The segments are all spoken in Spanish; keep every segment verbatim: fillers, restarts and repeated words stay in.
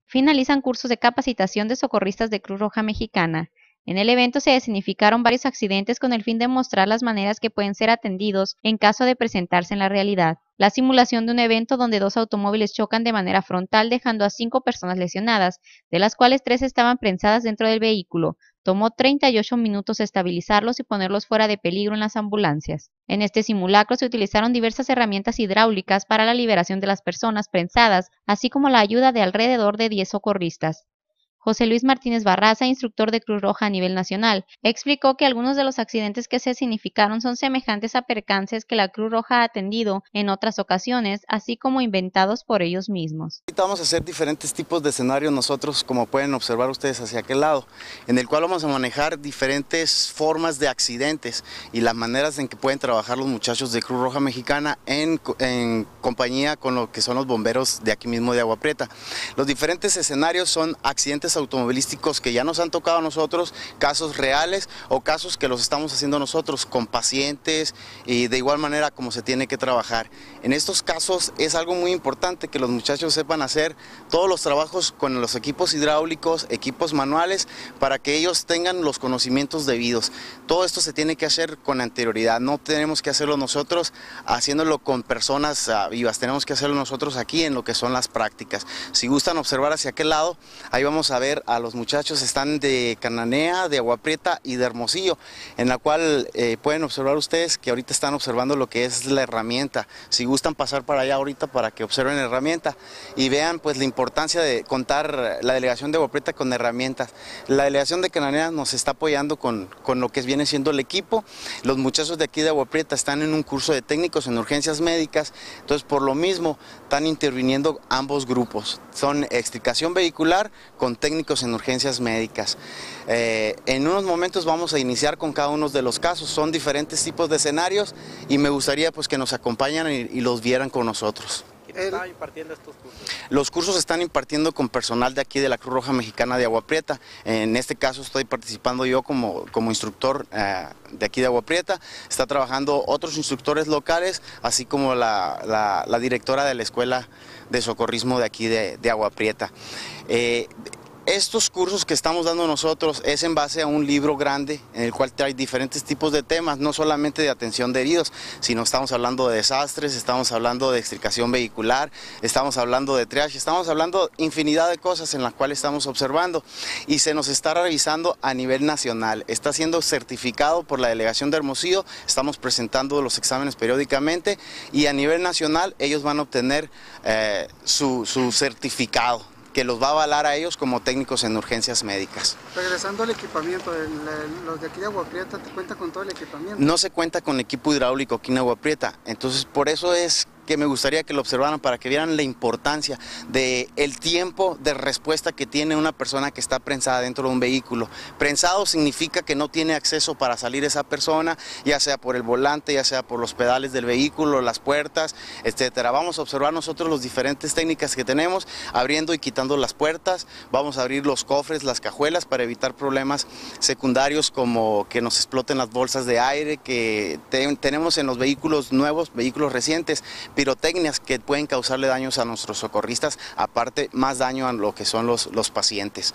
finalizan cursos de capacitación de socorristas de Cruz Roja Mexicana. En el evento se escenificaron varios accidentes con el fin de mostrar las maneras que pueden ser atendidos en caso de presentarse en la realidad. La simulación de un evento donde dos automóviles chocan de manera frontal dejando a cinco personas lesionadas, de las cuales tres estaban prensadas dentro del vehículo. Tomó treinta y ocho minutos estabilizarlos y ponerlos fuera de peligro en las ambulancias. En este simulacro se utilizaron diversas herramientas hidráulicas para la liberación de las personas prensadas, así como la ayuda de alrededor de diez socorristas. José Luis Martínez Barraza, instructor de Cruz Roja a nivel nacional, explicó que algunos de los accidentes que se significaron son semejantes a percances que la Cruz Roja ha atendido en otras ocasiones, así como inventados por ellos mismos. Vamos a hacer diferentes tipos de escenarios nosotros, como pueden observar ustedes hacia aquel lado, en el cual vamos a manejar diferentes formas de accidentes y las maneras en que pueden trabajar los muchachos de Cruz Roja Mexicana en, en compañía con lo que son los bomberos de aquí mismo de Agua Prieta. Los diferentes escenarios son accidentes automovilísticos que ya nos han tocado a nosotros, casos reales o casos que los estamos haciendo nosotros con pacientes y de igual manera como se tiene que trabajar. En estos casos es algo muy importante que los muchachos sepan hacer todos los trabajos con los equipos hidráulicos, equipos manuales, para que ellos tengan los conocimientos debidos. Todo esto se tiene que hacer con anterioridad, no tenemos que hacerlo nosotros haciéndolo con personas uh, vivas, tenemos que hacerlo nosotros aquí en lo que son las prácticas. Si gustan observar hacia aquel lado, ahí vamos a ver a los muchachos, están de Cananea, de Agua Prieta y de Hermosillo, en la cual eh, pueden observar ustedes que ahorita están observando lo que es la herramienta. Si gustan pasar para allá ahorita para que observen la herramienta y vean pues la importancia de contar la delegación de Agua Prieta con herramientas. La delegación de Cananea nos está apoyando con, con lo que viene siendo el equipo. Los muchachos de aquí de Agua Prieta están en un curso de técnicos en urgencias médicas, entonces por lo mismo están interviniendo ambos grupos. Son extricación vehicular con técnicos en urgencias médicas. Eh, en unos momentos vamos a iniciar con cada uno de los casos, son diferentes tipos de escenarios y me gustaría pues que nos acompañaran y, y los vieran con nosotros. ¿Quién está impartiendo estos cursos? Los cursos se están impartiendo con personal de aquí de la Cruz Roja Mexicana de Agua Prieta. En este caso estoy participando yo como, como instructor eh, de aquí de Agua Prieta. Está trabajando otros instructores locales, así como la, la, la directora de la Escuela de Socorrismo de aquí de, de Agua Prieta. Eh, Estos cursos que estamos dando nosotros es en base a un libro grande en el cual trae diferentes tipos de temas, no solamente de atención de heridos, sino estamos hablando de desastres, estamos hablando de extricación vehicular, estamos hablando de triage, estamos hablando de infinidad de cosas en las cuales estamos observando y se nos está revisando a nivel nacional. Está siendo certificado por la delegación de Hermosillo, estamos presentando los exámenes periódicamente y a nivel nacional ellos van a obtener eh, su, su certificado, que los va a avalar a ellos como técnicos en urgencias médicas. Regresando al equipamiento, el, el, los de aquí de Agua Prieta, ¿te cuenta con todo el equipamiento? No se cuenta con equipo hidráulico aquí en Agua Prieta, entonces por eso es que me gustaría que lo observaran para que vieran la importancia del tiempo de respuesta que tiene una persona que está prensada dentro de un vehículo. Prensado significa que no tiene acceso para salir esa persona, ya sea por el volante, ya sea por los pedales del vehículo, las puertas, etcétera. Vamos a observar nosotros las diferentes técnicas que tenemos, abriendo y quitando las puertas, vamos a abrir los cofres, las cajuelas para evitar problemas secundarios como que nos exploten las bolsas de aire que te, tenemos en los vehículos nuevos, vehículos recientes, pirotecnias que pueden causarle daños a nuestros socorristas, aparte más daño a lo que son los, los pacientes.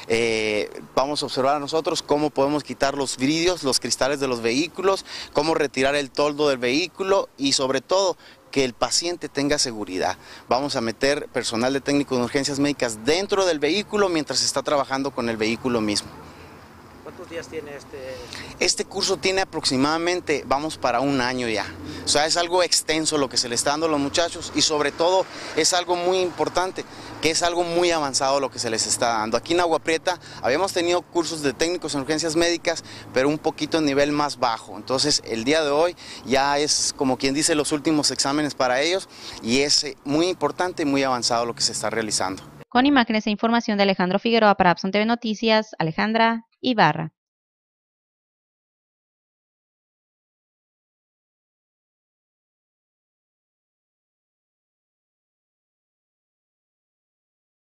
Eh, vamos a observar a nosotros cómo podemos quitar los vidrios, los cristales de los vehículos, cómo retirar el toldo del vehículo y sobre todo que el paciente tenga seguridad. Vamos a meter personal de técnico de urgencias médicas dentro del vehículo mientras se está trabajando con el vehículo mismo. ¿Cuántos días tiene este? Este curso tiene aproximadamente, vamos para un año ya. O sea, es algo extenso lo que se le está dando a los muchachos y sobre todo es algo muy importante, que es algo muy avanzado lo que se les está dando. Aquí en Agua Prieta habíamos tenido cursos de técnicos en urgencias médicas, pero un poquito en nivel más bajo. Entonces, el día de hoy ya es, como quien dice, los últimos exámenes para ellos y es muy importante y muy avanzado lo que se está realizando. Con imágenes e información de Alejandro Figueroa para Abson T V Noticias, Alejandra Ibarra.